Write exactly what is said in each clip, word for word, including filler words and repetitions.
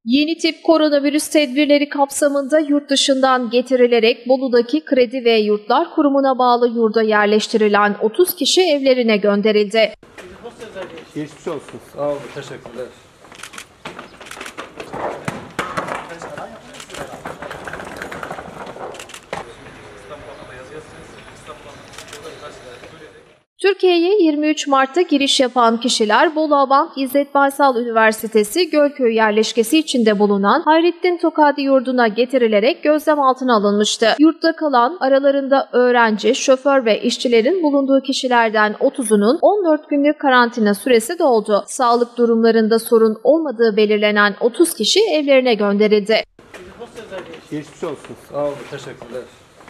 Yeni tip koronavirüs tedbirleri kapsamında yurt dışından getirilerek Bolu'daki Kredi ve Yurtlar Kurumu'na bağlı yurda yerleştirilen otuz kişi evlerine gönderildi. Geçmiş olsun. Sağ olun. Teşekkürler. Türkiye'ye yirmi üç Mart'ta giriş yapan kişiler Bolu Abant İzzet Baysal Üniversitesi Gölköy yerleşkesi içinde bulunan Hayrettin Tokadi yurduna getirilerek gözlem altına alınmıştı. Yurtta kalan aralarında öğrenci, şoför ve işçilerin bulunduğu kişilerden otuzunun on dört günlük karantina süresi doldu. Sağlık durumlarında sorun olmadığı belirlenen otuz kişi evlerine gönderildi. Geçmiş olsun. Sağ olun. Teşekkürler.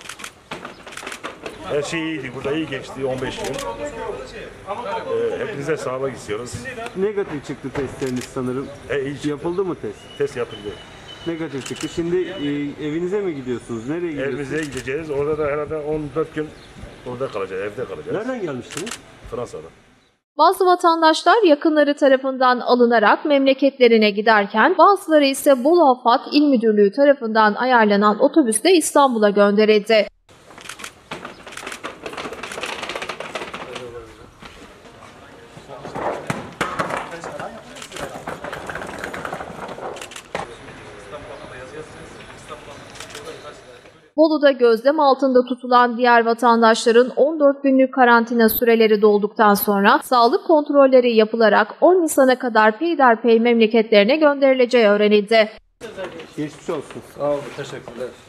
Her şey iyiydi. Burada iyi geçti on beş gün. Ee, hepinize sağlık istiyoruz. Negatif çıktı testleriniz sanırım. E, iyi çıktı. Yapıldı mı test? Test yapıldı. Negatif çıktı. Şimdi e, evinize mi gidiyorsunuz? Nereye gidiyorsunuz? Evimize gideceğiz. Orada da herhalde on dört gün orada kalacağız. Evde kalacağız. Nereden gelmiştiniz? Fransa'da. Bazı vatandaşlar yakınları tarafından alınarak memleketlerine giderken bazıları ise Bolu AFAD İl Müdürlüğü tarafından ayarlanan otobüsle İstanbul'a gönderildi. Bolu'da gözlem altında tutulan diğer vatandaşların on dört günlük karantina süreleri dolduktan sonra sağlık kontrolleri yapılarak on Nisan'a kadar peyderpey memleketlerine gönderileceği öğrenildi. Geçmiş olsun. Sağ olun. Teşekkürler.